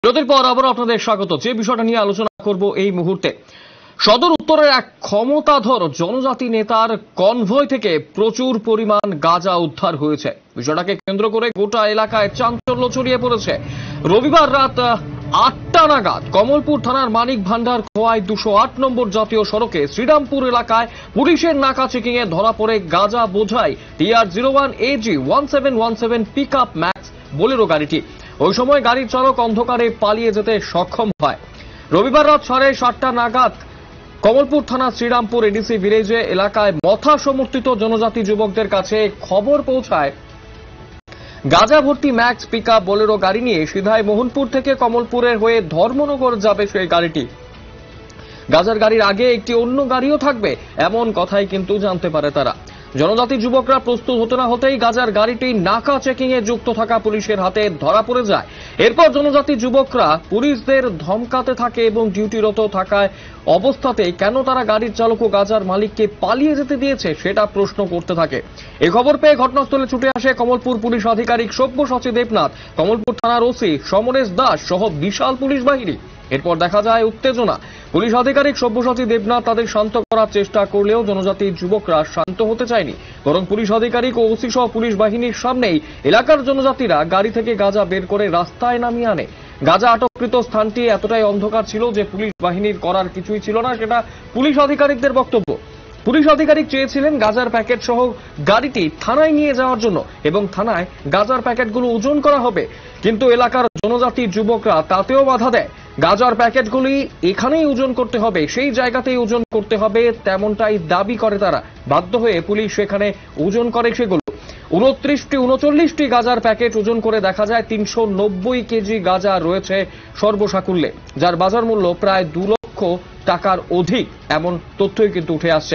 বিরতির পর আবার আপনাদের স্বাগত। যে বিষয়টা নিয়ে আলোচনা করব এই মুহূর্তে, সদর উত্তরের এক ক্ষমতাধর জনজাতি নেতার কনভয় থেকে প্রচুর পরিমাণ গাঁজা উদ্ধার হয়েছে। বিষয়টাকে কেন্দ্র করে গোটা এলাকায় চাঞ্চল্য ছড়িয়ে পড়েছে। রবিবার রাত ৮টা নাগাদ কমলপুর থানার মানিক ভান্ডার খোয়াই ২০৮ নম্বর জাতীয় সড়কে শ্রীরামপুর এলাকায় পুলিশের নাকা চেকিং এ ধরা পড়ে গাঁজা বোঝাই TR-01 AG 1717 pick up Max Bolero গাড়িটি। ওই সময় গাড়ির চালক অন্ধকারে পালিয়ে যেতে সক্ষম হয়। রবিবার রাত 7:30 নাগাদ কমলপুর থানা শ্রীরামপুর এডিসি ভিলেজে এলাকায় মথা সমর্থিত জনজাতি যুবকদের কাছে খবর পৌঁছায় গাঁজা ভর্তি ম্যাক্স পিক আপ বোলেরো গাড়ি নিয়ে সিধাই মোহনপুর থেকে কমলপুরের হয়ে ধর্মনগর যাবে সেই গাড়িটি। গাঁজার গাড়ির আগে একটি অন্য গাড়িও থাকবে এমন কথাই কিন্তু জানতে পারে তারা। জনজাতি যুবকরা প্রস্তুত হতে না হতেই গাঁজার গাড়িটি নাকা চেকিং এ যুক্ত থাকা পুলিশের হাতে ধরা পড়ে যায়। এরপর জনজাতি যুবকরা পুলিশদের ধমকাতে থাকে এবং ডিউটিরত থাকায় অবস্থাতে কেন তারা গাড়ির চালক ও গাঁজার মালিককে পালিয়ে যেতে দিয়েছে সেটা প্রশ্ন করতে থাকে। এই খবর পেয়ে ঘটনাস্থলে ছুটে আসে কমলপুর পুলিশ আধিকারিক সব্যসাচী দেবনাথ, কমলপুর থানার ওসি সমরেশ দাস সহ বিশাল পুলিশ বাহিনী। এরপর দেখা যায় উত্তেজনা। পুলিশ আধিকারিক সব্যসাচী দেবনাথ তাদের শান্ত করার চেষ্টা করলেও জনজাতি যুবকরা শান্ত হতে চায়নি, বরং পুলিশ আধিকারিক ও ওসি সহ পুলিশ বাহিনীর সামনেই এলাকার জনজাতিরা গাড়ি থেকে গাঁজা বের করে রাস্তায় নামিয়ে আনে। গাঁজা আটককৃত স্থানটি এতটাই অন্ধকার ছিল যে পুলিশ বাহিনীর করার কিছুই ছিল না, সেটা পুলিশ আধিকারিকদের বক্তব্য। পুলিশ আধিকারিক চেয়েছিলেন গাঁজার প্যাকেট সহ গাড়িটি থানায় নিয়ে যাওয়ার জন্য এবং থানায় গাঁজার প্যাকেটগুলো ওজন করা হবে, কিন্তু এলাকার জনজাতি যুবকরা তাতেও বাধা দেয়। গাঁজার প্যাকেটগুলি এখানেই ওজন করতে হবে, সেই জায়গাতেই ওজন করতে হবে তেমনটাই দাবি করে তারা। বাধ্য হয়ে পুলিশ সেখানে ওজন করে সেগুলো। 39টি গাঁজার প্যাকেট ওজন করে দেখা যায় 390 কেজি গাঁজা রয়েছে সর্বসাকুল্যে, যার বাজার মূল্য প্রায় 2 লক্ষ টাকার অধিক এমন তথ্যই কিন্তু উঠে আসছে।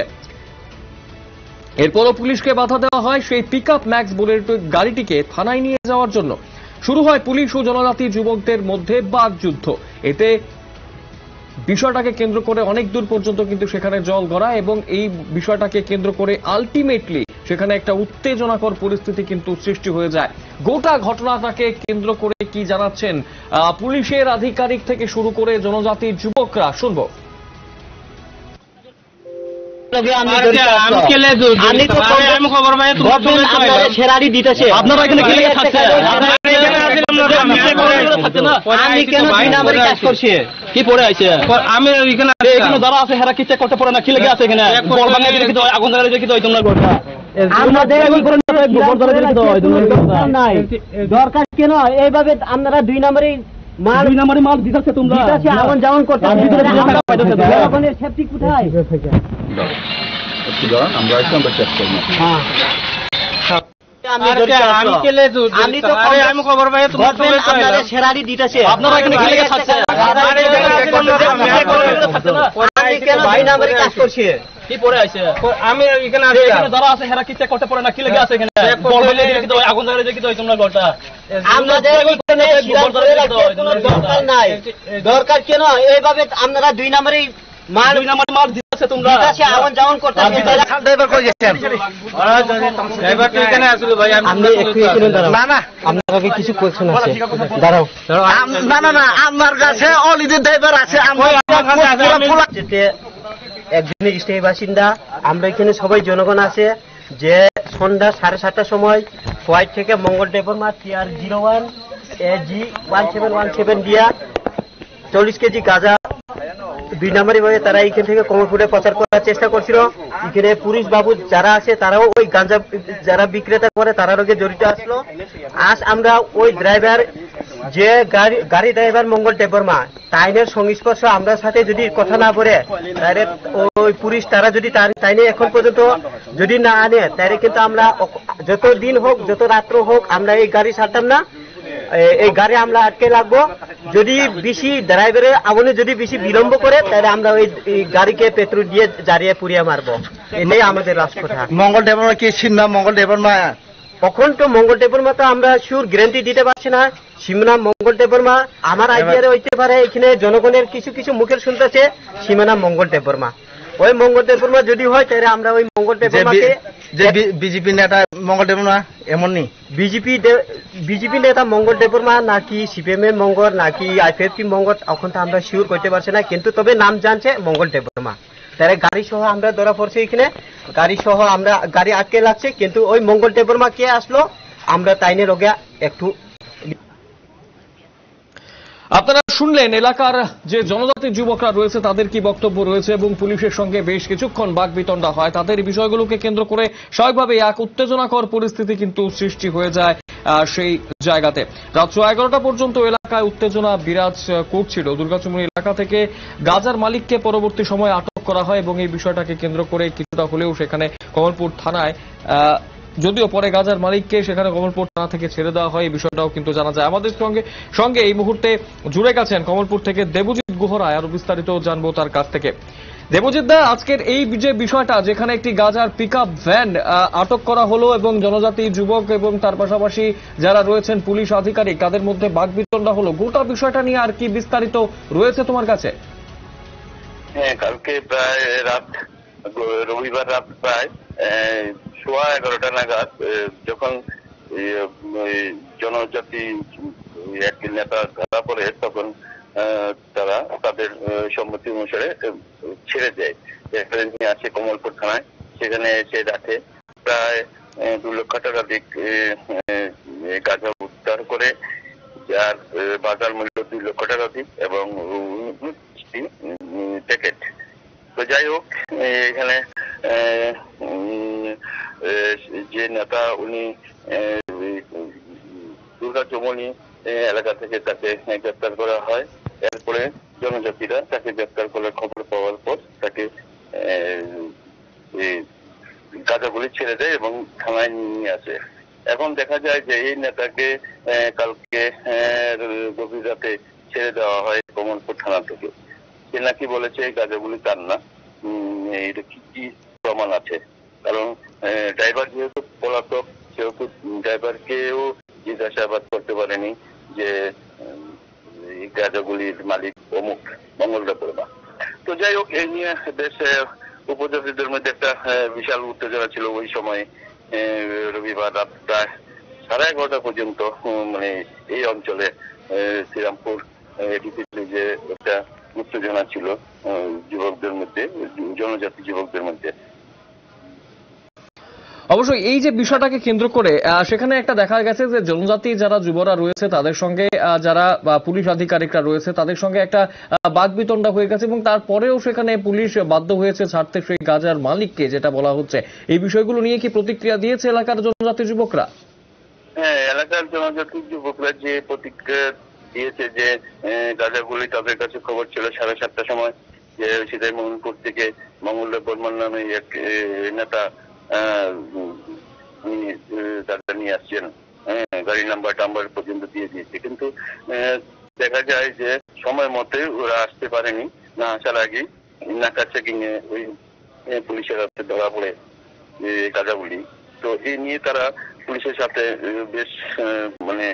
এরপরও পুলিশকে বাধা দেওয়া হয় সেই পিক আপ ম্যাক্স বোলেরো গাড়িটিকে থানায় নিয়ে যাওয়ার জন্য। শুরু হয় পুলিশ ও জনজাতি যুবকদের মধ্যে বাকযুদ্ধ। এতে বিষয়টাকে কেন্দ্র করে অনেক দূর পর্যন্ত কিন্তু সেখানে জল গড়ায় এবং এই বিষয়টাকে কেন্দ্র করে আলটিমেটলি সেখানে একটা উত্তেজনাকর পরিস্থিতি কিন্তু সৃষ্টি হয়ে যায়। গোটা ঘটনাটাকে কেন্দ্র করে কি জানাচ্ছেন পুলিশের আধিকারিক থেকে শুরু করে জনজাতির যুবকরা, শুনবো। আপনারা এখানে কি পড়ে আছে? আমি এখানে যারা আছে হেরা কি চেক করতে পারে না, কি লেগে আছে এখানে? আগুন ধরে রেখে দাও তোমরা ঘরটা। দরকার কেন এইভাবে আপনারা 2 নম্বরে মাল দিতেছে, তোমরা আগুন যেমন করতে সেফটি কোথায়? আমরা চেক করবো। আপনারা এখানে কি লেগে থাকছে? কি পড়ে আছে? আমি এখানে যারা আছে হেরা কি চেক করতে পারে না, কি লেগে আছে এখানে? আগুন ধরে রেখে দাও তোমরা ঘরটা। দরকার কেন এইভাবে আপনারা 2 নম্বরে মাল দিতেছে, তোমরা আগুন যেমন করতে আপনাকে কিছু কোয়েশ্চেন আছে, দাঁড়াও। না আমার কাছে অলরেডি ড্রাইভার আছে। একজনের স্থায়ী বাসিন্দা, আমরা এখানে সবাই জনগণ আছে যে সন্ধ্যা 7:30টার সময় হোয়াইট থেকে মঙ্গল ডেপোমা TR-01 AG 1717 দিয়া 40 কেজি গাঁজা 2 নম্বরে ভাবে তারা এখান থেকে কমলপুরে প্রচার করার চেষ্টা করছিল। এখানে পুলিশ বাবু যারা আছে তারাও ওই গাঁজা যারা বিক্রেতা করে তারা রোগে জড়িত আসলো। আজ আমরা ওই ড্রাইভার যে গাড়ি ড্রাইভার মঙ্গল ডেপোমা তাইনের সংস্পর্শ আমরা সাথে যদি কথা না বলে তাহলে ওই পুলিশ তারা যদি তাইনে এখন পর্যন্ত যদি না আনে তাহলে কিন্তু আমরা যত দিন হোক যত রাত্র হোক আমরা এই গাড়ি ছাড়তাম না, এই গাড়ি আমরা আটকে লাগবো। যদি বেশি ড্রাইভারের আগুনে যদি বেশি বিলম্ব করে তাহলে আমরা ওই গাড়িকে পেট্রোল দিয়ে জ্বালিয়ে পুড়িয়ে মারবো। এটাই আমাদের লাস্ট কথা। মঙ্গল ডেপোমা কি সিমনা মঙ্গল ডেপোমা? এখন তো মঙ্গল ডেপোমা তো আমরা শিওর গ্যারান্টি দিতে পারছি না। সীমানা মঙ্গল ডেপোমা আমার আইডিয়ারে হইতে পারে, এখানে জনগণের কিছু মুখের শুনতেছে সীমানা মঙ্গল ডেপোমা। ওই মঙ্গল দেববর্মা যদি হয় তাহলে আমরা ওই মঙ্গল দেববর্মাকে যে বিজেপি নেতা মঙ্গল দেববর্মা এমনই বিজেপি নেতা মঙ্গল দেববর্মা নাকি সিপিএম এর মঙ্গল নাকি আইপিএফটি মঙ্গল এখন তো আমরা শিওর করতে পারছি না, কিন্তু তবে নাম জানছে মঙ্গল দেববর্মা। তারা গাড়ি সহ আমরা ধরা পড়ছি, এখানে গাড়ি সহ আমরা গাড়ি আটকে লাগছে, কিন্তু ওই মঙ্গল দেববর্মা কে আসলো আমরা তাইনে রোগে একটু। আপনারা শুনলেন এলাকার যে জনজাতি যুবকরা রয়েছে তাদের কি বক্তব্য রয়েছে এবং পুলিশের সঙ্গে বেশ কিছুক্ষণ বাকবিতণ্ডা হয়। তাদের বিষয়গুলোকে কেন্দ্র করে স্বাভাবিকভাবে এক উত্তেজনাকর পরিস্থিতি কিন্তু সৃষ্টি হয়ে যায় সেই জায়গাতে। রাত 11টা পর্যন্ত এলাকায় উত্তেজনা বিরাজ করছিল। দুর্গাচুমুনি এলাকা থেকে গাজার মালিককে পরবর্তী সময়ে আটক করা হয় এবং এই বিষয়টাকে কেন্দ্র করে কিছুটা হলেও সেখানে কমলপুর থানায়, যদিও পরে গাজার মালিককে সেখানে কমলপুর থানা থেকে ছেড়ে দেওয়া হয়, এই বিষয়টাও কিন্তু জানা যায়। আমাদের সঙ্গে এই মুহূর্তে জুড়ে গেছেন কমলপুর থেকে দেবজিৎ গুহরায়, আরো বিস্তারিত জানবো তার কাছ থেকে। দেবজিৎ দা, আজকের এই যে বিষয়টা যেখানে একটি গাজার পিকআপ ভ্যান আটক করা হলো এবং জনজাতি যুবক এবং তার পাশাপাশি যারা রয়েছেন পুলিশ আধিকারিক তাদের মধ্যে বাকবিতণ্ডা হলো, গোটা বিষয়টা নিয়ে আর কি বিস্তারিত রয়েছে তোমার কাছে? হ্যাঁ, কালকে প্রায় রবিবার রাত প্রায় 11:15 নাগাদ যখন জনজাতি এক নেতা ধরা পড়ে তখন তারা তাদের সম্মতি অনুসারে ছেড়ে দেয়, নিয়ে আসে কমলপুর থানায়। সেখানে এসে রাখে প্রায় 2 লক্ষ টাকাধিক গাঁজা উদ্ধার করে, যার বাজার মূল্য 2 লক্ষ টাকাধিক এবং প্যাকেট। তো যাই হোক, এখানে যে নেতা উনি দুর্গাচুমুনি এলাকা থেকে তাকে গ্রেপ্তার করা হয়। এরপরে জনজাতিরা তাকে গ্রেপ্তার করে খবর পাওয়ার পর তাকে গাঁজাগুলি ছেড়ে দেয় এবং থানায় নিয়ে আসে। এখন দেখা যায় যে এই নেতাকে কালকে গভীর রাতে ছেড়ে দেওয়া হয় কমলপুর থানা থেকে। সে নাকি বলেছে গাঁজাগুলি তার না। এটা কি প্রমাণ আছে? কারণ ড্রাইভার যেহেতু পলাতক, সেহেতু ড্রাইভারকেও জিজ্ঞাসাবাদ করতে পারেনি যে এই গাঁজাগুলির মালিক অমুক মঙ্গল দেববর্মা। তো যাই হোক, এই নিয়ে বেশ উপজাতিদের মধ্যে একটা বিশাল উত্তেজনা ছিল ওই সময়। রবিবার রাত প্রায় 11:30 পর্যন্ত মানে এই অঞ্চলে শ্রীরামপুর এডিপিতে যে একটা উত্তেজনা ছিল যুবকদের মধ্যে, জনজাতি যুবকদের মধ্যে। অবশ্যই এই যে বিষয়টাকে কেন্দ্র করে সেখানে একটা দেখা গেছে যে জনজাতি যারা যুবরা রয়েছে তাদের সঙ্গে যারা পুলিশ আধিকারিকরা রয়েছে তাদের সঙ্গে একটা বাকবিতণ্ডা হয়ে গেছে এবং তারপরেও সেখানে পুলিশ বাধ্য হয়েছে ছাড়তে সেই গাজার মালিককে, যেটা বলা হচ্ছে। এই বিষয়গুলো নিয়ে কি প্রতিক্রিয়া দিয়েছে এলাকার জনজাতি যুবকরা? হ্যাঁ, এলাকার জনজাতি যুবকরা যে প্রতিক্রিয়া দিয়েছে যে গাঁজাগুলি তাদের কাছে খবর ছিল 7:30টার সময় যে সীতাইমোহনপুর থেকে মঙ্গল দেববর্মা নামে এক নেতা গাঁজা নিয়ে আসছেন। গাড়ি নাম্বার পর্যন্ত দিয়ে দিয়েছে, কিন্তু দেখা যায় যে সময় মতে ওরা আসতে পারেনি। না আসার আগেই নাকা চেকিং এ ওই পুলিশের হাতে ধরা পড়ে গাঁজাগুলি। তো এই নিয়ে তারা পুলিশের সাথে বেশ মানে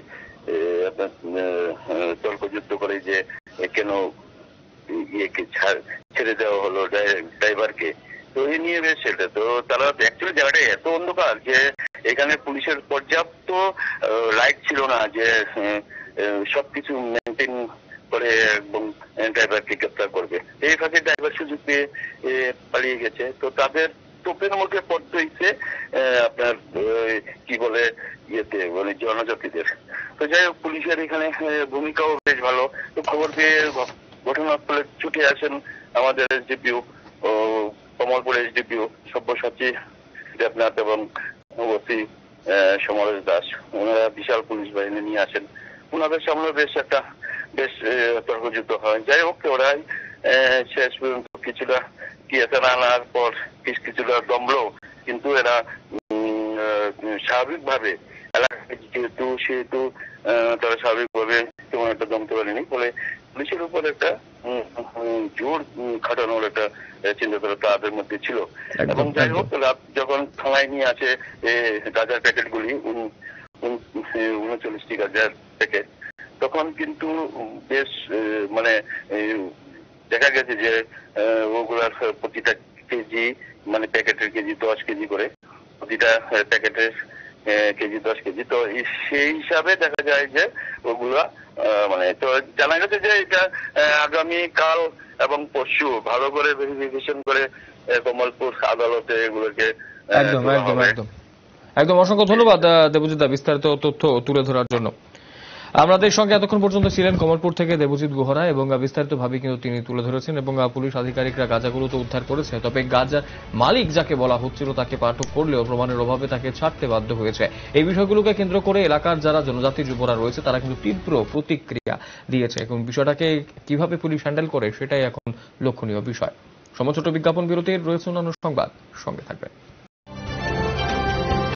তর্কযুদ্ধ করে যে কেন ইয়েকে ছেড়ে দেওয়া হলো ড্রাইভারকে। তো এই নিয়ে বেশ সেটা তো তারা অ্যাকচুয়ালি জায়গাটা এত অন্ধকার যে এখানে পুলিশের পর্যাপ্ত লাইট ছিল না যে সবকিছু মেনটেন করে এবং ড্রাইভারকে গ্রেপ্তার করবে। এই ফাঁকে ড্রাইভার সুযোগ পেয়ে পালিয়ে গেছে। তো তাদের টোপের মুখে পড়তে হয়েছে আপনার কি বলে ইয়েতে মানে জনজাতিদের। তো যাই হোক, পুলিশের এখানে ভূমিকাও বেশ ভালো। তো খবর পেয়ে ঘটনাস্থলে ছুটে আসেন আমাদের এসডিপিও ও কমলপুর এসডিপিও সব্যসাচী দেবনাথ এবং ওসি সমরেশ দাস। ওনারা বিশাল পুলিশ বাহিনী নিয়ে আসেন। ওনাদের সামনে বেশ তর্কযুদ্ধ হয়। যাই হোক, ওরাই শেষ পর্যন্ত কিছুটা আনার পর কিছুটা দমলো, কিন্তু এরা স্বাভাবিকভাবে এলাকায় সেহেতু তারা স্বাভাবিকভাবে তেমন একটা দমতে পারেনি। ফলে পুলিশের উপর একটা জোর খাটানোর একটা চিন্তাধারা তাদের মধ্যে ছিল। এবং যাই হোক, রাত যখন থানায় নিয়ে আসে গাঁজার প্যাকেটগুলি 39টি গাঁজার প্যাকেট, তখন কিন্তু বেশ মানে দেখা গেছে যে ওগুলার প্রতিটা কেজি, মানে প্যাকেটের কেজি 10 কেজি করে, প্রতিটা প্যাকেটের কেজি 10 কেজি। তো সেই হিসাবে দেখা যায় যে ওগুলা মানে তো জানা গেছে যে এটা আগামী কাল এবং পরশু ভালো করে ভেরিফিকেশন করে কমলপুর আদালতে এগুলোকে একদম তোলা একদম হবে। একদম একদম অসংখ্য ধন্যবাদ দেবজিৎ দা বিস্তারিত তথ্য তুলে ধরার জন্য। আমাদের সঙ্গে এতক্ষণ পর্যন্ত ছিলেন কমলপুর থেকে দেবজিৎ গুহরা এবং বিস্তারিতভাবে কিন্তু তিনি তুলে ধরেছেন এবং পুলিশ আধিকারিকরা গাঁজাগুলো তো উদ্ধার করেছে, তবে গাঁজার মালিক যাকে বলা হচ্ছিল তাকে আটক করলেও প্রমাণের অভাবে তাকে ছাড়তে বাধ্য হয়েছে। এই বিষয়গুলোকে কেন্দ্র করে এলাকার যারা জনজাতি যুবরা রয়েছে তারা কিন্তু তীব্র প্রতিক্রিয়া দিয়েছে এবং বিষয়টাকে কিভাবে পুলিশ হ্যান্ডেল করে সেটাই এখন লক্ষণীয় বিষয়। সময় ছোট বিজ্ঞাপন বিরতির রয়েছে অন্যান্য সংবাদ, সঙ্গে থাকবেন।